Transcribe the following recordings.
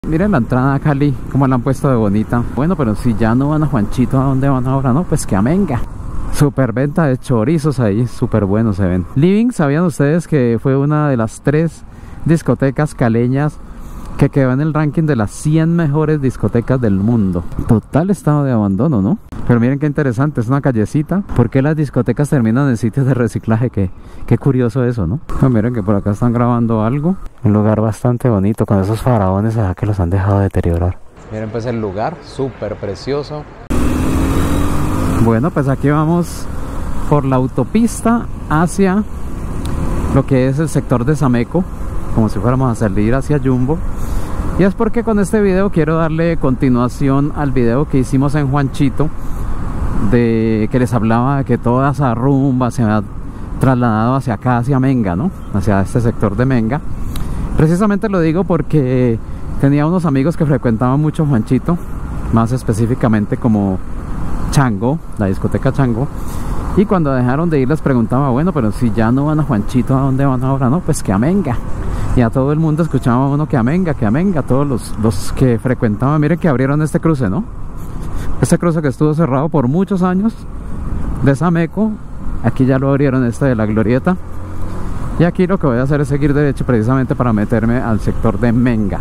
Miren la entrada a Cali, como la han puesto de bonita. Bueno, pero si ya no van a Juanchito, ¿a dónde van ahora? No, pues que a Menga. Super venta de chorizos ahí, súper buenos se ven. Living, ¿sabían ustedes que fue una de las 3 discotecas caleñas que quedó en el ranking de las 100 mejores discotecas del mundo? Total estado de abandono, ¿no? Pero miren qué interesante, es una callecita. ¿Por qué las discotecas terminan en sitios de reciclaje? Qué curioso eso, ¿no? Pues miren que por acá están grabando algo. Un lugar bastante bonito, con esos faraones allá que los han dejado deteriorar. Miren pues el lugar, súper precioso. Bueno, pues aquí vamos por la autopista hacia lo que es el sector de Sameco, como si fuéramos a salir hacia Jumbo. Y es porque con este video quiero darle continuación al video que hicimos en Juanchito, de que les hablaba de que toda esa rumba se ha trasladado hacia acá, hacia Menga, ¿no? Hacia este sector de Menga. Precisamente lo digo porque tenía unos amigos que frecuentaban mucho Juanchito, más específicamente como Chango, la discoteca Chango. Y cuando dejaron de ir les preguntaba, bueno, pero si ya no van a Juanchito, ¿a dónde van ahora? No, pues que a Menga. Y a todo el mundo escuchaba uno que a Menga, todos los que frecuentaban. Miren que abrieron este cruce, ¿no? Este cruce que estuvo cerrado por muchos años de Sameco, aquí ya lo abrieron, este de la Glorieta. Y aquí lo que voy a hacer es seguir derecho precisamente para meterme al sector de Menga.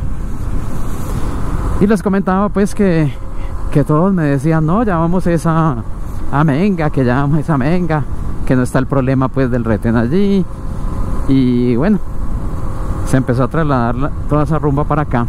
Y les comentaba pues que todos me decían, no, ya vamos a Menga, que ya vamos a Menga, que no está el problema pues del retén allí. Y bueno, se empezó a trasladar toda esa rumba para acá.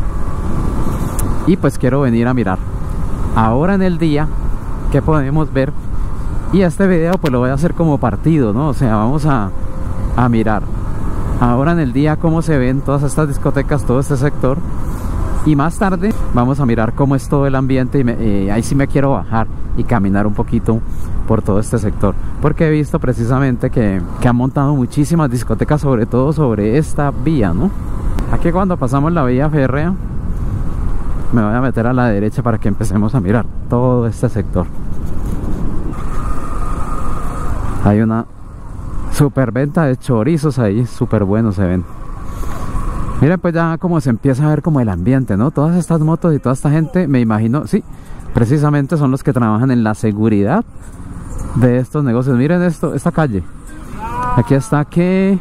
Y pues quiero venir a mirar ahora en el día qué podemos ver. Y este video pues lo voy a hacer como partido, ¿no? O sea, vamos a mirar ahora en el día cómo se ven todas estas discotecas, todo este sector. Y más tarde vamos a mirar cómo es todo el ambiente y ahí sí me quiero bajar y caminar un poquito por todo este sector, porque he visto precisamente que han montado muchísimas discotecas, sobre todo sobre esta vía, ¿no? Aquí cuando pasamos la vía férrea me voy a meter a la derecha para que empecemos a mirar todo este sector. Hay una super venta de chorizos ahí, súper buenos se ven. Miren pues ya como se empieza a ver como el ambiente, ¿no? Todas estas motos y toda esta gente, me imagino, sí, precisamente son los que trabajan en la seguridad de estos negocios. Miren esto, esta calle. Aquí está que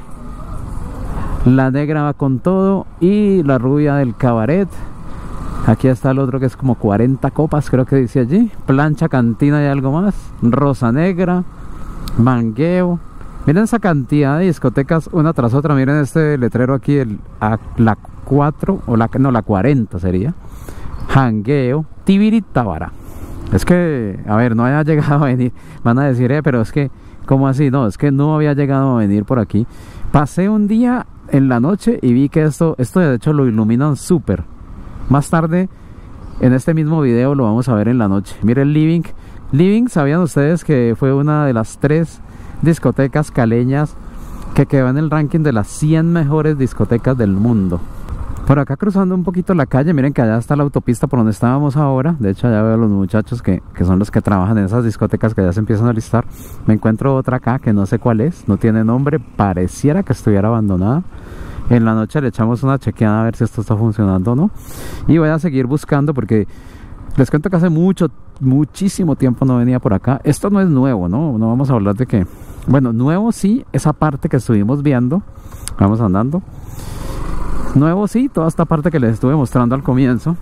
la negra va con todo y la rubia del cabaret. Aquí está el otro que es como 40 copas, creo que dice allí. Plancha, cantina y algo más. Rosa negra, mangueo. Miren esa cantidad de discotecas una tras otra. Miren este letrero aquí, la 4 o la 40 sería. Jangueo, Tibiritábara. Es que, a ver, no haya llegado a venir. Van a decir, pero es que, ¿cómo así? No, es que no había llegado a venir por aquí. Pasé un día en la noche y vi que esto de hecho lo iluminan súper. Más tarde, en este mismo video lo vamos a ver en la noche. Miren Living. Living, ¿sabían ustedes que fue una de las 3 discotecas caleñas que quedó en el ranking de las 100 mejores discotecas del mundo? Por acá cruzando un poquito la calle, miren que allá está la autopista por donde estábamos ahora. De hecho allá veo a los muchachos que son los que trabajan en esas discotecas que ya se empiezan a listar. Me encuentro otra acá que no sé cuál es, no tiene nombre, pareciera que estuviera abandonada. En la noche le echamos una chequeada a ver si esto está funcionando o no. Y voy a seguir buscando porque les cuento que hace muchísimo tiempo no venía por acá. Esto no es nuevo, ¿no? No vamos a hablar de que... Bueno, nuevo sí, esa parte que estuvimos viendo. Vamos andando. Nuevo sí, toda esta parte que les estuve mostrando al comienzo.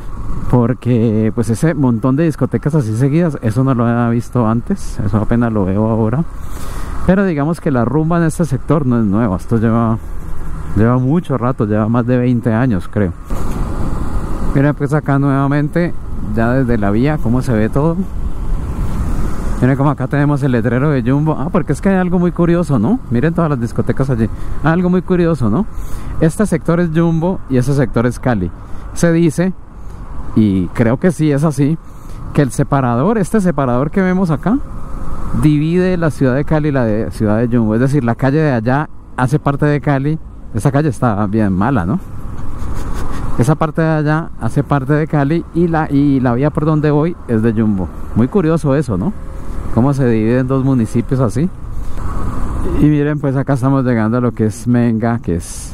Porque pues ese montón de discotecas así seguidas, eso no lo había visto antes. Eso apenas lo veo ahora. Pero digamos que la rumba en este sector no es nueva. Esto lleva mucho rato, lleva más de 20 años creo. Miren pues acá nuevamente, ya desde la vía, cómo se ve todo. Miren como acá tenemos el letrero de Jumbo. Porque es que hay algo muy curioso, ¿no? Miren todas las discotecas allí. Algo muy curioso, ¿no? Este sector es Jumbo y ese sector es Cali. Se dice, y creo que sí es así, que el separador, este separador que vemos acá, divide la ciudad de Cali y la ciudad de Jumbo. Es decir, la calle de allá hace parte de Cali. Esa calle está bien mala, ¿no? Esa parte de allá hace parte de Cali y la vía por donde voy es de Jumbo. Muy curioso eso, ¿no? Cómo se dividen 2 municipios así. Y miren, pues acá estamos llegando a lo que es Menga, que es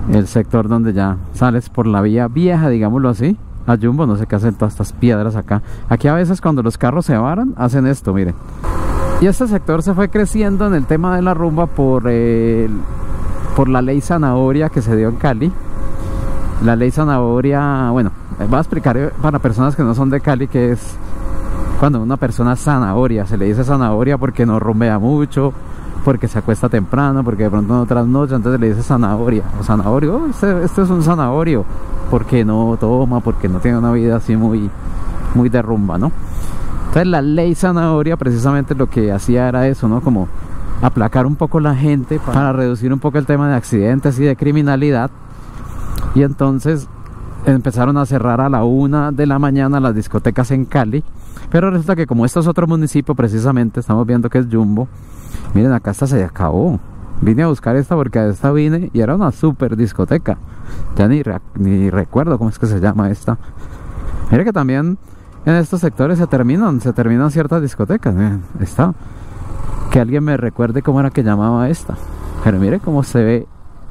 el sector donde ya sales por la vía vieja, digámoslo así, a Jumbo. No sé qué hacen todas estas piedras acá. Aquí a veces cuando los carros se varan, hacen esto, miren. Y este sector se fue creciendo en el tema de la rumba por la ley zanahoria que se dio en Cali. La ley zanahoria, bueno, voy a explicar para personas que no son de Cali que es cuando una persona es zanahoria. Se le dice zanahoria porque no rumbea mucho, porque se acuesta temprano, porque de pronto no trasnocha, entonces le dice zanahoria o zanahorio. Oh, este es un zanahorio, porque no toma, porque no tiene una vida así muy de rumba, ¿no? Entonces la ley zanahoria precisamente lo que hacía era eso, ¿no? Como aplacar un poco la gente para reducir un poco el tema de accidentes y de criminalidad. Y entonces empezaron a cerrar a la 1 de la mañana las discotecas en Cali. Pero resulta que como esto es otro municipio, precisamente estamos viendo que es Jumbo. Miren, acá esta se acabó. Vine a buscar esta porque a esta vine y era una super discoteca. Ya ni recuerdo cómo es que se llama esta. Mire que también en estos sectores se terminan ciertas discotecas. Miren, esta. Que alguien me recuerde cómo era que llamaba esta. Pero mire cómo se ve.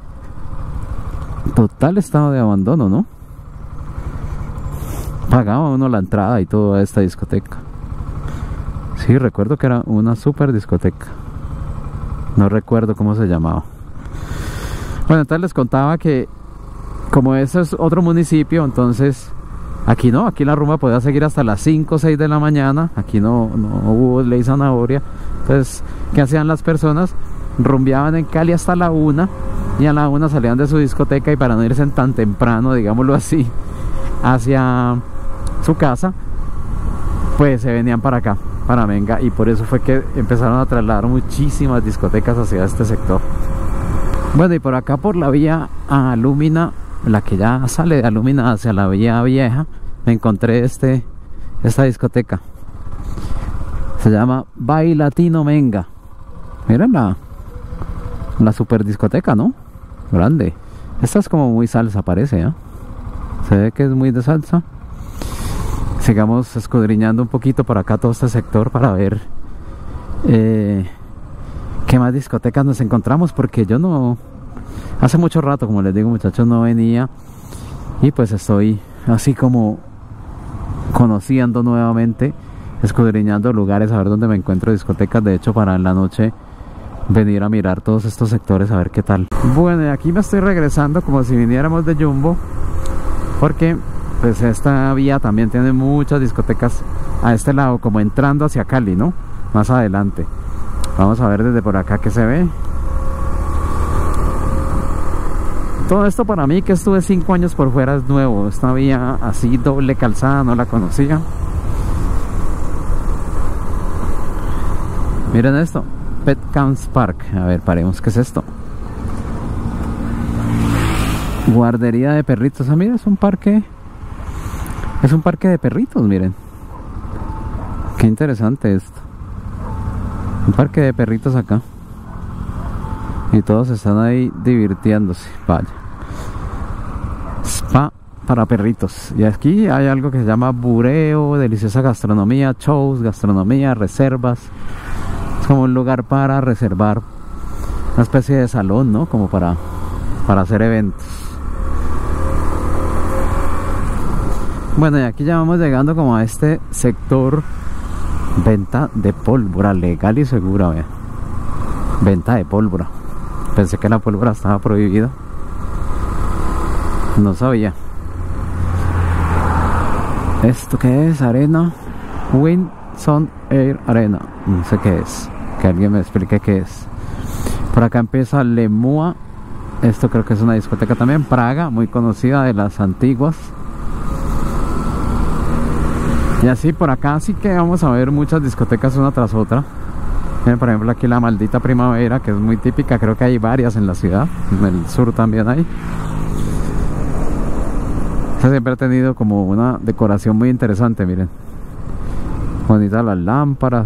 Total estado de abandono, ¿no? Pagaba uno la entrada y todo a esta discoteca. Sí, recuerdo que era una super discoteca. No recuerdo cómo se llamaba. Bueno, entonces les contaba que como ese es otro municipio, entonces aquí no, aquí la rumba podía seguir hasta las 5 o 6 de la mañana. Aquí no hubo ley zanahoria. Entonces, ¿qué hacían las personas? Rumbeaban en Cali hasta la 1 y a la 1 salían de su discoteca y para no irse tan temprano, digámoslo así, hacia su casa, pues se venían para acá, para Menga, y por eso fue que empezaron a trasladar muchísimas discotecas hacia este sector. Bueno, y por acá por la vía Alúmina, la que ya sale de Alúmina hacia la vía vieja, me encontré esta discoteca. Se llama Bailatino Menga. Miren la super discoteca, ¿no? Grande. Esta es como muy salsa, parece, ¿eh? Se ve que es muy de salsa. Sigamos escudriñando un poquito por acá todo este sector para ver qué más discotecas nos encontramos, porque yo no... Hace mucho rato, como les digo, muchachos, no venía. Y pues estoy así como conociendo nuevamente, escudriñando lugares, a ver dónde me encuentro discotecas. De hecho, para en la noche venir a mirar todos estos sectores a ver qué tal. Bueno, y aquí me estoy regresando como si viniéramos de Jumbo, porque pues esta vía también tiene muchas discotecas a este lado, como entrando hacia Cali, ¿no? Más adelante. Vamos a ver desde por acá qué se ve. Todo esto para mí, que estuve 5 años por fuera, es nuevo. Esta vía así doble calzada no la conocía. Miren esto, Pet Camps Park. A ver, paremos, ¿qué es esto? Guardería de perritos. Ah, mira, es un parque de perritos, miren. Qué interesante esto. Un parque de perritos acá. Y todos están ahí divirtiéndose. Vaya. Spa para perritos. Y aquí hay algo que se llama bureo, deliciosa gastronomía, shows, gastronomía, reservas. Es como un lugar para reservar, una especie de salón, ¿no? Como para hacer eventos. Bueno, y aquí ya vamos llegando como a este sector. Venta de pólvora, legal y segura, vea. Venta de pólvora. Pensé que la pólvora estaba prohibida. No sabía. ¿Esto qué es? Arena Wind Sun Air Arena. No sé qué es. Que alguien me explique qué es. Por acá empieza Lemua. Esto creo que es una discoteca también. Praga, muy conocida, de las antiguas. Y así por acá sí que vamos a ver muchas discotecas una tras otra. Miren, por ejemplo, aquí la Maldita Primavera, que es muy típica. Creo que hay varias en la ciudad. En el sur también hay. Esta siempre ha tenido como una decoración muy interesante, miren. Bonitas las lámparas.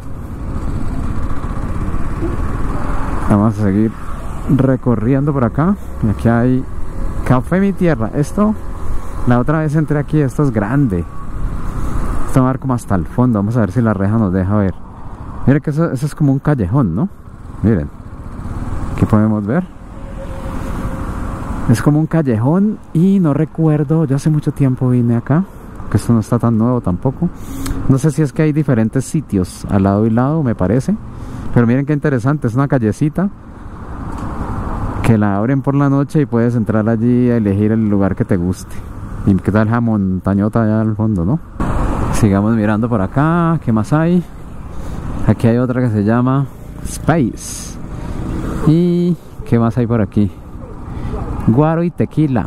Vamos a seguir recorriendo por acá. Y aquí hay Café Mi Tierra. Esto, la otra vez entré aquí, esto es grande. Esto va a ver como hasta el fondo. Vamos a ver si la reja nos deja ver. Miren que eso es como un callejón, ¿no? Miren. Aquí podemos ver. Es como un callejón y no recuerdo, yo hace mucho tiempo vine acá, que esto no está tan nuevo tampoco. No sé si es que hay diferentes sitios al lado y lado, me parece. Pero miren qué interesante, es una callecita que la abren por la noche y puedes entrar allí a elegir el lugar que te guste. Y qué tal la montañota allá al fondo, ¿no? Sigamos mirando por acá, ¿qué más hay? Aquí hay otra que se llama Space. ¿Y qué más hay por aquí? Guaro y Tequila.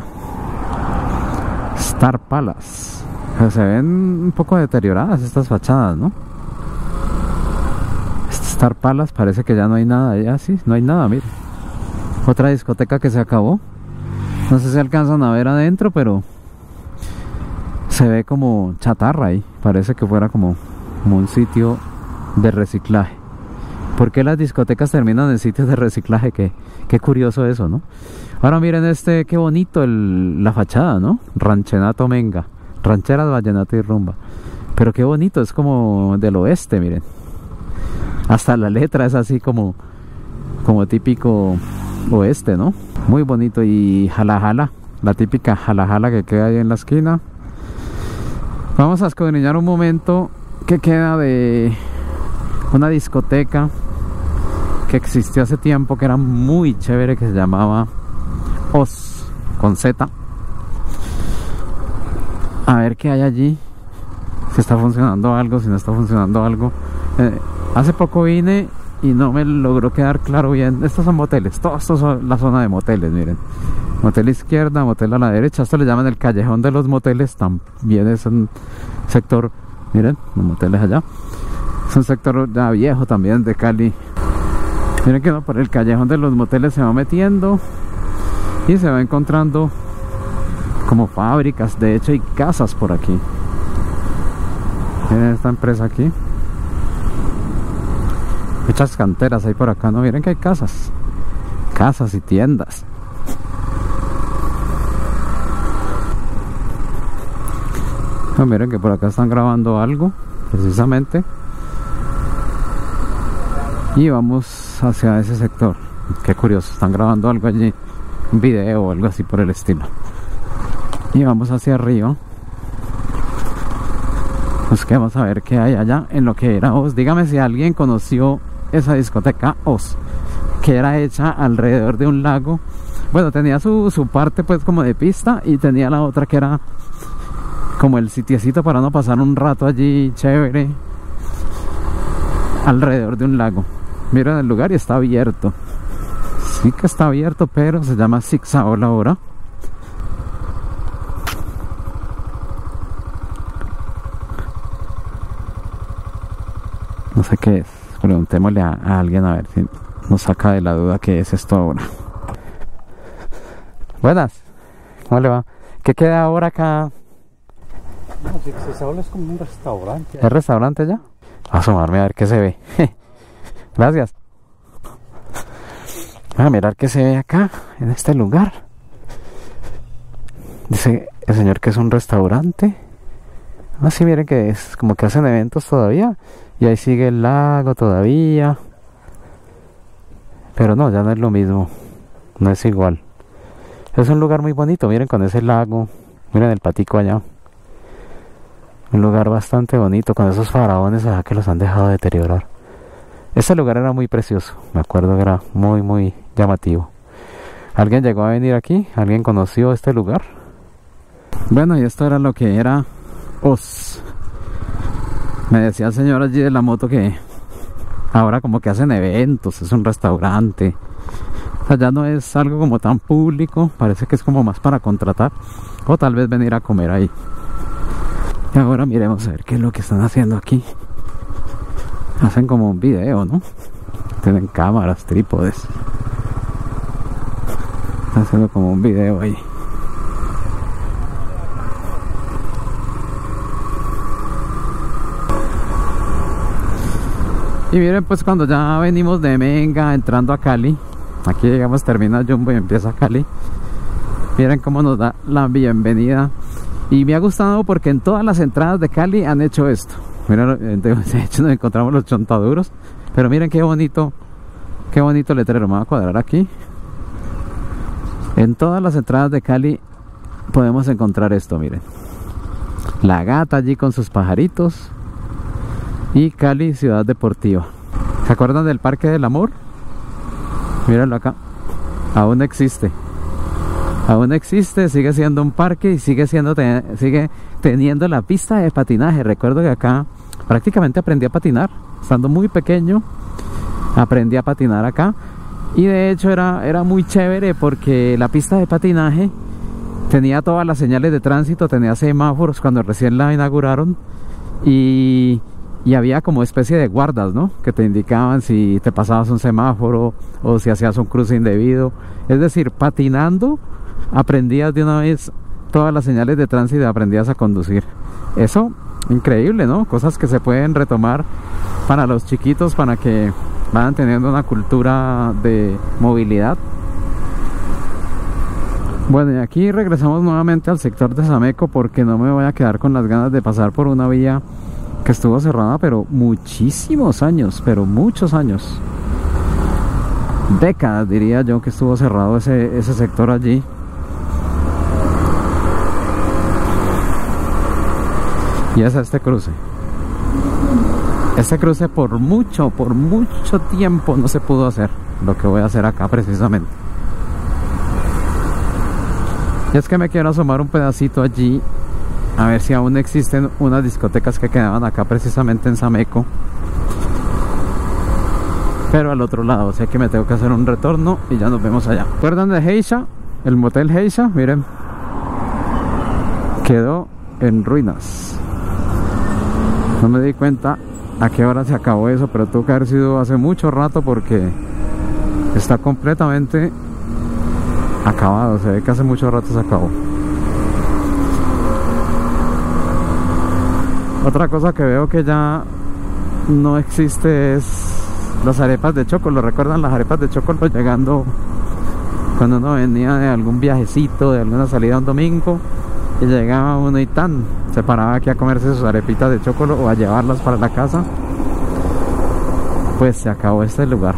Star Palace. Pero se ven un poco deterioradas estas fachadas, ¿no? Star Palace parece que ya no hay nada. Ya sí, no hay nada, miren. Otra discoteca que se acabó. No sé si alcanzan a ver adentro, pero se ve como chatarra ahí. Parece que fuera como un sitio de reciclaje. ¿Por qué las discotecas terminan en sitios de reciclaje? Qué curioso eso, ¿no? Ahora miren qué bonito la fachada, ¿no? Ranchenato Menga. Rancheras, vallenato y rumba. Pero qué bonito, es como del oeste, miren. Hasta la letra es así como típico oeste, ¿no? Muy bonito. Y Jalajala, la típica Jalajala que queda ahí en la esquina. Vamos a escudriñar un momento qué queda de una discoteca que existió hace tiempo, que era muy chévere, que se llamaba Oz, con Z. A ver qué hay allí, si está funcionando algo, si no está funcionando algo. Hace poco vine y no me logró quedar claro bien. Estos son moteles, todo esto son la zona de moteles, miren. Motel izquierda, motel a la derecha. Esto le llaman el callejón de los moteles. También es un sector, miren, los moteles allá. Es un sector ya viejo también de Cali. Miren que por el callejón de los moteles se va metiendo y se va encontrando como fábricas. De hecho hay casas por aquí. Miren esta empresa aquí. Muchas canteras hay por acá, ¿no? Miren que hay casas y tiendas. No, miren que por acá están grabando algo precisamente. Y vamos hacia ese sector. Qué curioso, están grabando algo allí, un video o algo así por el estilo. Y vamos hacia arriba. Busquemos a ver qué hay allá en lo que era Oz. Dígame si alguien conoció esa discoteca Oz, que era hecha alrededor de un lago. Bueno, tenía su parte pues como de pista, y tenía la otra que era como el sitiecito para no pasar un rato allí chévere alrededor de un lago. Miren el lugar y está abierto. Sí que está abierto, pero se llama Zigzag ahora. No sé qué es. Preguntémosle a alguien a ver si nos saca de la duda qué es esto ahora. Buenas. ¿Cómo le va? ¿Qué queda ahora acá? No, Zigzag es como un restaurante. ¿Es restaurante ya? Voy a asomarme a ver qué se ve. Gracias. Voy a mirar qué se ve acá, en este lugar. Dice el señor que es un restaurante. Ah, sí, miren que es como que hacen eventos todavía. Y ahí sigue el lago todavía. Pero no, ya no es lo mismo. No es igual. Es un lugar muy bonito, miren, con ese lago. Miren el patico allá. Un lugar bastante bonito, con esos faraones allá que los han dejado deteriorar. Este lugar era muy precioso. Me acuerdo que era muy, muy llamativo. ¿Alguien llegó a venir aquí? ¿Alguien conoció este lugar? Bueno, y esto era lo que era Oz. Me decía el señor allí de la moto que ahora como que hacen eventos, es un restaurante. O sea, ya no es algo como tan público, parece que es como más para contratar o tal vez venir a comer ahí. Y ahora miremos a ver qué es lo que están haciendo aquí. Hacen como un video, ¿no? Tienen cámaras, trípodes. Están haciendo como un video ahí. Y miren, pues cuando ya venimos de Menga entrando a Cali, aquí llegamos, termina Jumbo y empieza Cali. Miren cómo nos da la bienvenida. Y me ha gustado porque en todas las entradas de Cali han hecho esto. Miren, de hecho nos encontramos los chontaduros. Pero miren qué bonito letrero. Me voy a cuadrar aquí. En todas las entradas de Cali podemos encontrar esto, miren. La Gata allí con sus pajaritos. Y Cali, ciudad deportiva. ¿Se acuerdan del Parque del Amor? Mírenlo acá. Aún existe. Aún existe, sigue siendo un parque y sigue teniendo la pista de patinaje. Recuerdo que acá prácticamente aprendí a patinar. Estando muy pequeño, aprendí a patinar acá. Y de hecho era muy chévere porque la pista de patinaje tenía todas las señales de tránsito, tenía semáforos cuando recién la inauguraron. Y había como especie de guardas, ¿no? Que te indicaban si te pasabas un semáforo o si hacías un cruce indebido. Es decir, patinando aprendías de una vez todas las señales de tránsito y aprendías a conducir. Eso, increíble, ¿no? Cosas que se pueden retomar para los chiquitos, para que vayan teniendo una cultura de movilidad. Bueno, y aquí regresamos nuevamente al sector de Sameco porque no me voy a quedar con las ganas de pasar por una vía que estuvo cerrada pero muchísimos años, pero muchos años, décadas diría yo que estuvo cerrado ese sector allí. Y es este cruce. Este cruce por mucho tiempo no se pudo hacer lo que voy a hacer acá precisamente. Y es que me quiero asomar un pedacito allí a ver si aún existen unas discotecas que quedaban acá precisamente en Sameco, pero al otro lado. O sea que me tengo que hacer un retorno y ya nos vemos allá. ¿Recuerdan de Geisha? El motel Geisha, miren, quedó en ruinas. No me di cuenta a qué hora se acabó eso, pero tuvo que haber sido hace mucho rato porque está completamente acabado. Se ve que hace mucho rato se acabó. Otra cosa que veo que ya no existe es las arepas de chocolo. ¿Recuerdan las arepas de chocolo llegando cuando uno venía de algún viajecito, de alguna salida un domingo? Y llegaba uno y tan se paraba aquí a comerse sus arepitas de chocolo o a llevarlas para la casa. Pues se acabó este lugar.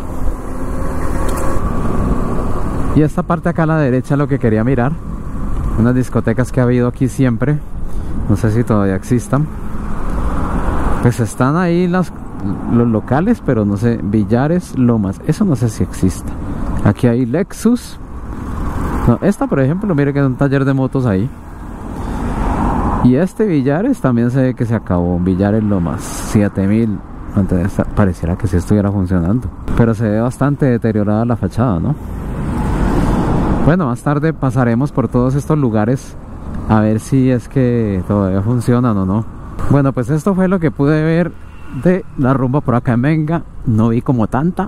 Y esta parte acá a la derecha lo que quería mirar, unas discotecas que ha habido aquí siempre, no sé si todavía existan. Pues están ahí los locales, pero no sé, Billares, Lomas, eso no sé si exista. Aquí hay Lexus. No, esta por ejemplo, mire que es un taller de motos ahí. Y este Billares también se ve que se acabó. Billares Lomas, 7000. Entonces pareciera que sí estuviera funcionando, pero se ve bastante deteriorada la fachada, ¿no? Bueno, más tarde pasaremos por todos estos lugares a ver si es que todavía funcionan o no. Bueno, pues esto fue lo que pude ver de la rumba por acá en Menga. No vi como tanta.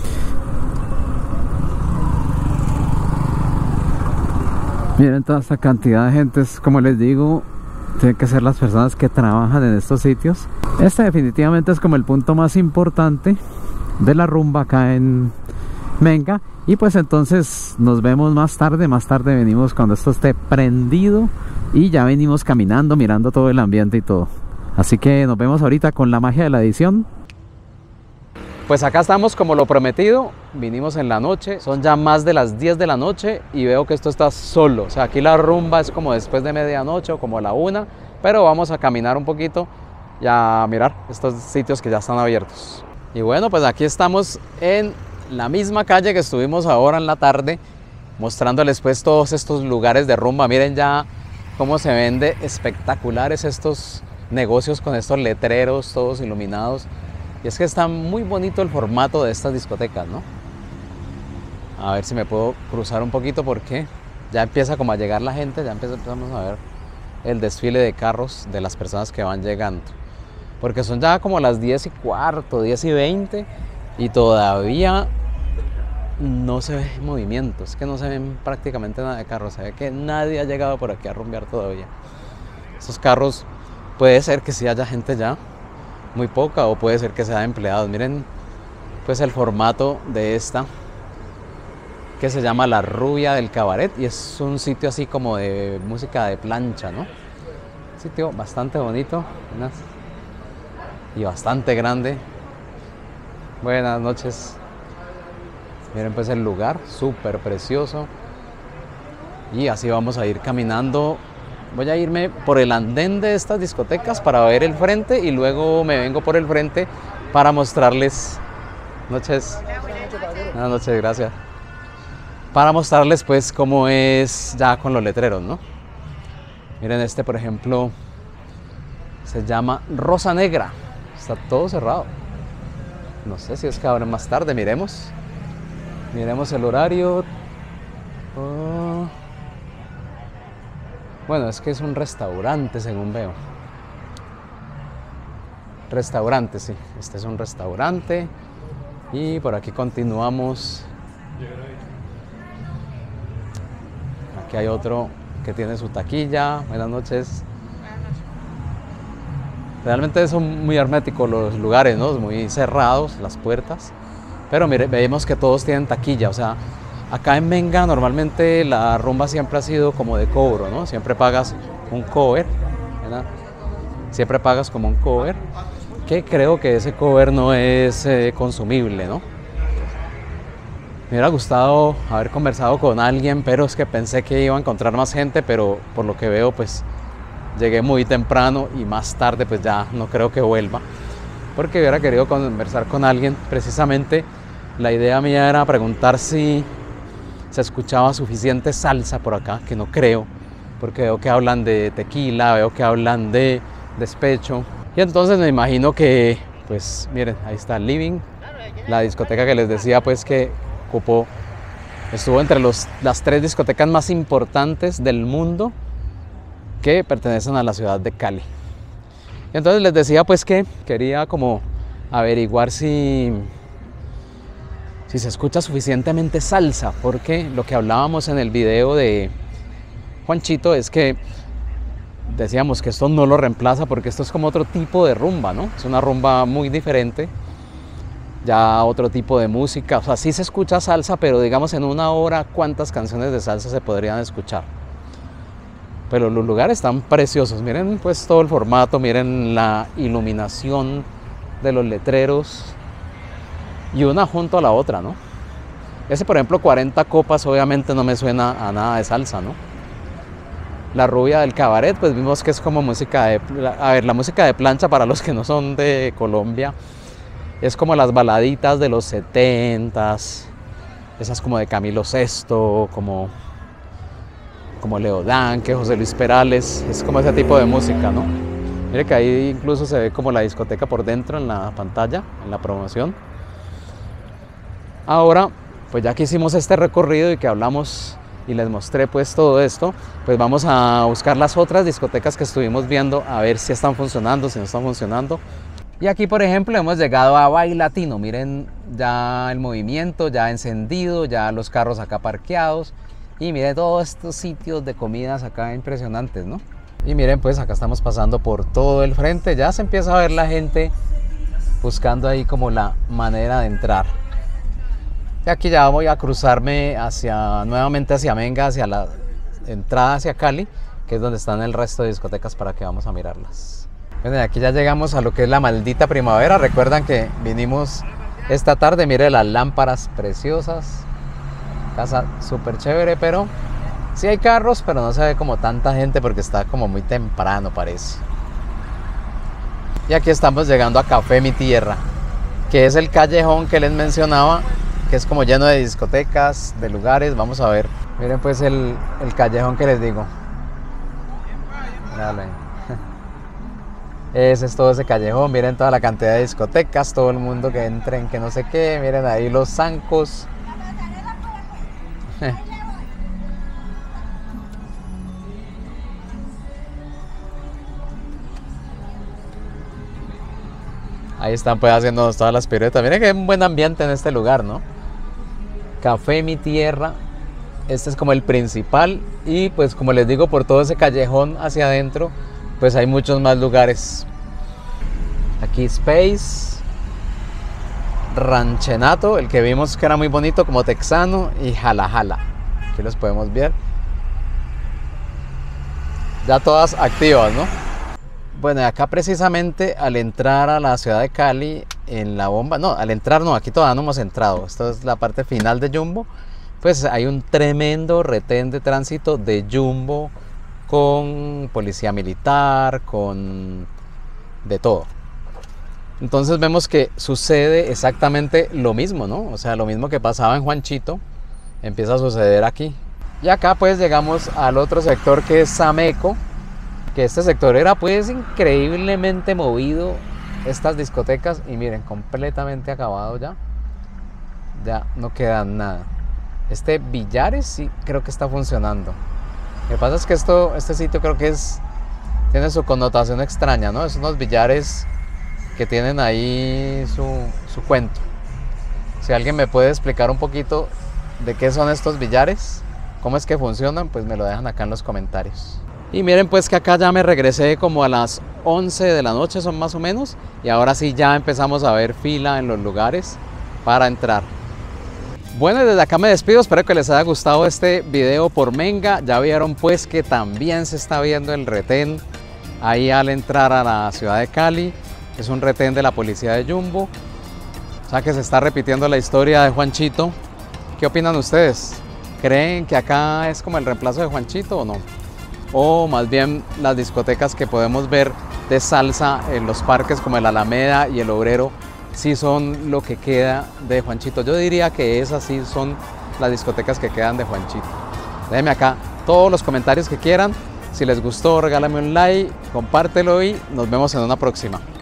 Miren toda esta cantidad de gente, como les digo, tienen que ser las personas que trabajan en estos sitios. Este definitivamente es como el punto más importante de la rumba acá en Menga. Y pues entonces nos vemos más tarde venimos cuando esto esté prendido y ya venimos caminando, mirando todo el ambiente y todo. Así que nos vemos ahorita con la magia de la edición. Pues acá estamos como lo prometido, vinimos en la noche, son ya más de las 10 de la noche y veo que esto está solo. O sea, aquí la rumba es como después de medianoche o como la 1, pero vamos a caminar un poquito y a mirar estos sitios que ya están abiertos. Y bueno, pues aquí estamos en la misma calle que estuvimos ahora en la tarde, mostrándoles pues todos estos lugares de rumba. Miren ya cómo se ven de espectaculares estos negocios con estos letreros todos iluminados. Y es que está muy bonito el formato de estas discotecas, ¿no? A ver si me puedo cruzar un poquito porque ya empieza como a llegar la gente, ya empezamos a ver el desfile de carros de las personas que van llegando. Porque son ya como las 10:15, 10:20 y todavía no se ve movimiento, es que no se ven prácticamente nada de carros, se ve que nadie ha llegado por aquí a rumbear todavía. Estos carros puede ser que sí haya gente ya, muy poca, o puede ser que sea empleados. Miren pues el formato de esta que se llama La Rubia del Cabaret y es un sitio así como de música de plancha, ¿no? Un sitio bastante bonito y bastante grande. Buenas noches. Miren pues el lugar, súper precioso. Y así vamos a ir caminando. Voy a irme por el andén de estas discotecas para ver el frente y luego me vengo por el frente para mostrarles. Noches. Buenas noches, gracias. Para mostrarles pues cómo es ya con los letreros, ¿no? Miren, este por ejemplo se llama Rosa Negra. Está todo cerrado. No sé si es que abren más tarde, miremos. Miremos el horario. Oh. Bueno, es que es un restaurante según veo. Restaurante, sí. Este es un restaurante. Y por aquí continuamos. Aquí hay otro que tiene su taquilla. Buenas noches. Realmente son muy herméticos los lugares, ¿no? Muy cerrados las puertas. Pero mire, vemos que todos tienen taquilla. O sea, acá en Menga normalmente la rumba siempre ha sido como de cobro, ¿no? Siempre pagas un cover, ¿verdad? Siempre pagas como un cover, que creo que ese cover no es consumible, ¿no? Me hubiera gustado haber conversado con alguien, pero es que pensé que iba a encontrar más gente, pero por lo que veo pues llegué muy temprano y más tarde pues ya no creo que vuelva, porque hubiera querido conversar con alguien. Precisamente la idea mía era preguntar si se escuchaba suficiente salsa por acá, que no creo, porque veo que hablan de tequila, veo que hablan de despecho, y entonces me imagino que, pues miren, ahí está el Living, la discoteca que les decía pues que estuvo entre las 3 discotecas más importantes del mundo que pertenecen a la ciudad de Cali. Y entonces les decía pues que quería como averiguar si se escucha suficientemente salsa, porque lo que hablábamos en el video de Juanchito es que decíamos que esto no lo reemplaza, porque esto es como otro tipo de rumba, ¿no? Es una rumba muy diferente, ya otro tipo de música. O sea, sí se escucha salsa, pero digamos en una hora, ¿cuántas canciones de salsa se podrían escuchar? Pero los lugares están preciosos. Miren pues todo el formato, miren la iluminación de los letreros, y una junto a la otra, ¿no? Ese, por ejemplo, 40 copas, obviamente no me suena a nada de salsa, ¿no? La rubia del cabaret, pues vimos que es como música de... A ver, la música de plancha, para los que no son de Colombia, es como las baladitas de los 70s, esas como de Camilo Sesto, como Leodán, que José Luis Perales, es como ese tipo de música, ¿no? Mire que ahí incluso se ve como la discoteca por dentro en la pantalla, en la promoción. Ahora, pues ya que hicimos este recorrido y que hablamos y les mostré pues todo esto, pues vamos a buscar las otras discotecas que estuvimos viendo, a ver si están funcionando, si no están funcionando. Y aquí, por ejemplo, hemos llegado a Vibe Latino. Miren ya el movimiento, ya encendido, ya los carros acá parqueados. Y miren todos estos sitios de comidas acá impresionantes, ¿no? Y miren, pues acá estamos pasando por todo el frente. Ya se empieza a ver la gente buscando ahí como la manera de entrar. Y aquí ya voy a cruzarme nuevamente hacia Menga, hacia la entrada hacia Cali, que es donde están el resto de discotecas para que vamos a mirarlas. Bueno, aquí ya llegamos a lo que es la maldita primavera. Recuerdan que vinimos esta tarde, miren las lámparas preciosas. Casa súper chévere, pero sí hay carros, pero no se ve como tanta gente porque está como muy temprano, parece. Y aquí estamos llegando a Café Mi Tierra, que es el callejón que les mencionaba, que es como lleno de discotecas, de lugares. Vamos a ver. Miren pues el callejón que les digo. Dale. Ese es todo ese callejón. Miren toda la cantidad de discotecas, todo el mundo que entren, que no sé qué. Miren ahí los zancos. Ahí están pues haciendo todas las piruetas. Miren que hay un buen ambiente en este lugar, ¿no? Café Mi Tierra. Este es como el principal. Y pues como les digo, por todo ese callejón hacia adentro, pues hay muchos más lugares. Aquí Space, Ranchenato, el que vimos que era muy bonito, como texano, y Jala Jala. Aquí los podemos ver. Ya todas activas, ¿no? Bueno, y acá precisamente al entrar a la ciudad de Cali, en la bomba, no, al entrar no, aquí todavía no hemos entrado. Esta es la parte final de Jumbo. pues hay un tremendo retén de tránsito de Jumbo con policía militar, con de todo. Entonces vemos que sucede exactamente lo mismo, ¿no? O sea, lo mismo que pasaba en Juanchito, empieza a suceder aquí. Y acá pues llegamos al otro sector que es Sameco, que este sector era pues increíblemente movido, estas discotecas, y miren, completamente acabado ya. Ya no queda nada. Este Billares sí creo que está funcionando. Lo que pasa es que este sitio creo que tiene su connotación extraña, ¿no? Es unos billares que tienen ahí su cuento. Si alguien me puede explicar un poquito de qué son estos billares, cómo es que funcionan, pues me lo dejan acá en los comentarios. Y miren pues que acá ya me regresé como a las 11 de la noche son más o menos, y ahora sí ya empezamos a ver fila en los lugares para entrar. Bueno, y desde acá me despido, espero que les haya gustado este video por Menga. Ya vieron pues que también se está viendo el retén ahí al entrar a la ciudad de Cali. Es un retén de la policía de Jumbo. O sea que se está repitiendo la historia de Juanchito. ¿Qué opinan ustedes? ¿Creen que acá es como el reemplazo de Juanchito o no? O más bien las discotecas que podemos ver de salsa en los parques como el Alameda y el Obrero sí son lo que queda de Juanchito. Yo diría que esas sí son las discotecas que quedan de Juanchito. Déjenme acá todos los comentarios que quieran. Si les gustó, regálame un like, compártelo y nos vemos en una próxima.